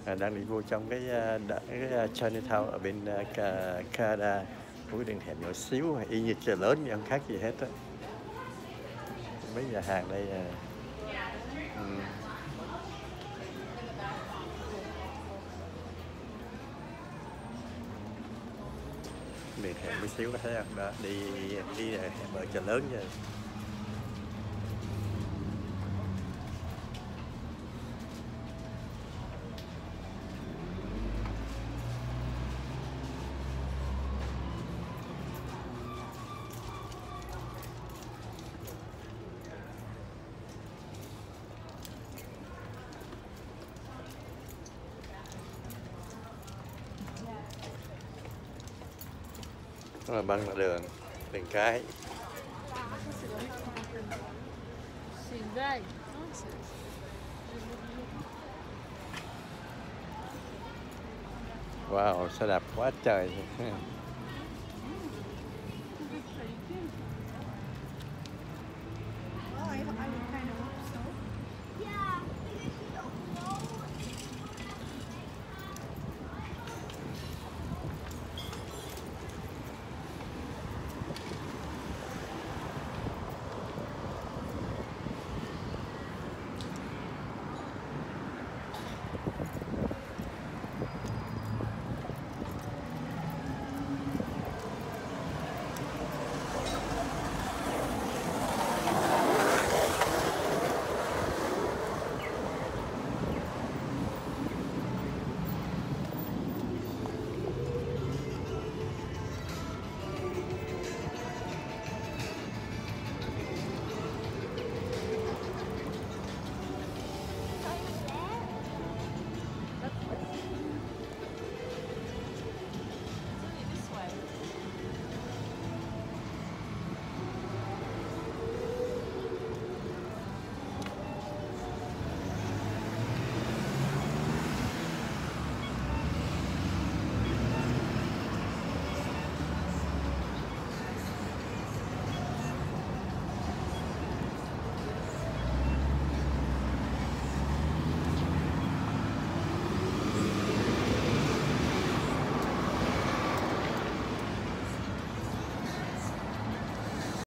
Đang đi vô trong cái Chinatown ở bên Canada, một cái đường hẻm nhỏ xíu, y như chợ lớn nhưng không khác gì hết á. Mấy nhà hàng đây ừm, đường hẻm tí xíu có thấy không? Đó, đi đi hẻm ở chợ lớn vậy. Đó là băng là đường cái. Wow, xe đạp quá trời.